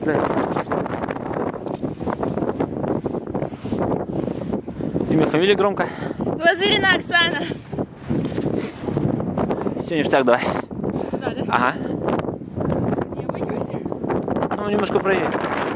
цепляется. Имя, фамилия громко. Глазырина Оксана. Все ништяк, давай. Сюда, да? Ага. Я боюсь. Ну, немножко проедем.